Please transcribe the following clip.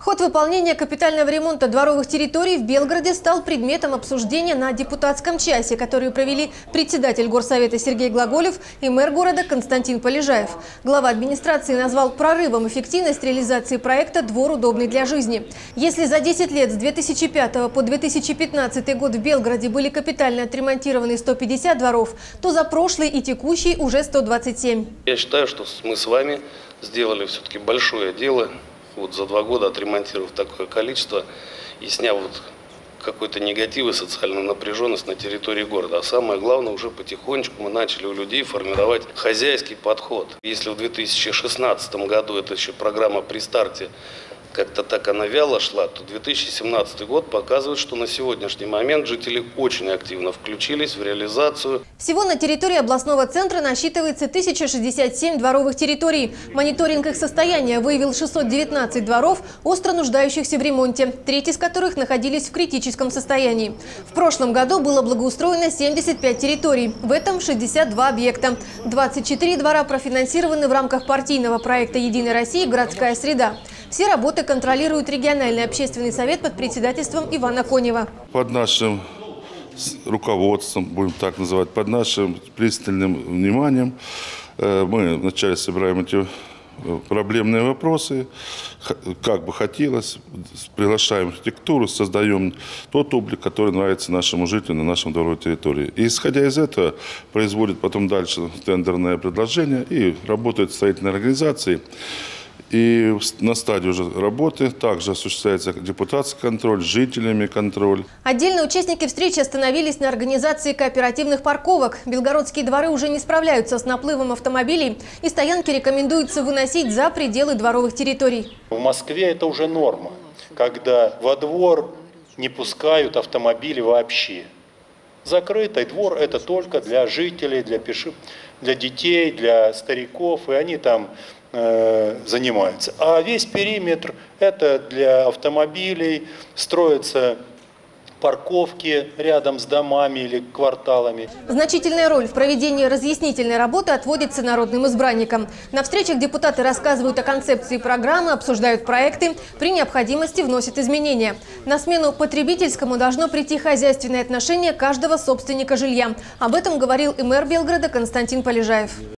Ход выполнения капитального ремонта дворовых территорий в Белгороде стал предметом обсуждения на депутатском часе, который провели председатель горсовета Сергей Глаголев и мэр города Константин Полежаев. Глава администрации назвал прорывом эффективность реализации проекта «Двор удобный для жизни». Если за 10 лет с 2005 по 2015 год в Белгороде были капитально отремонтированы 150 дворов, то за прошлый и текущий уже 127. Я считаю, что мы с вами сделали все-таки большое дело. Вот за 2 года отремонтировав такое количество и сняв какой-то негатив и социальную напряженность на территории города. А самое главное, уже потихонечку мы начали у людей формировать хозяйский подход. Если в 2016 году, это еще программа при старте, как-то так она вяло шла, то 2017 год показывает, что на сегодняшний момент жители очень активно включились в реализацию. Всего на территории областного центра насчитывается 1067 дворовых территорий. Мониторинг их состояния выявил 619 дворов, остро нуждающихся в ремонте, треть из которых находились в критическом состоянии. В прошлом году было благоустроено 75 территорий, в этом 62 объекта. 24 двора профинансированы в рамках партийного проекта «Единой России. Городская среда». Все работы контролирует региональный общественный совет под председательством Ивана Конева. Под нашим руководством, будем так называть, под нашим пристальным вниманием мы вначале собираем эти проблемные вопросы, как бы хотелось, приглашаем архитектуру, создаем тот облик, который нравится нашему жителю на нашем дворовой территории. И исходя из этого производит потом дальше тендерное предложение и работают строительные организации. И на стадии уже работы также осуществляется депутатский контроль, жителями контроль. Отдельные участники встречи остановились на организации кооперативных парковок. Белгородские дворы уже не справляются с наплывом автомобилей, и стоянки рекомендуется выносить за пределы дворовых территорий. В Москве это уже норма, когда во двор не пускают автомобили вообще. Закрытый двор – это только для жителей, для детей, для стариков, и они там занимаются. А весь периметр – это для автомобилей, строятся парковки рядом с домами или кварталами. Значительная роль в проведении разъяснительной работы отводится народным избранникам. На встречах депутаты рассказывают о концепции программы, обсуждают проекты, при необходимости вносят изменения. На смену потребительскому должно прийти хозяйственное отношение каждого собственника жилья. Об этом говорил и мэр Белгорода Константин Полежаев.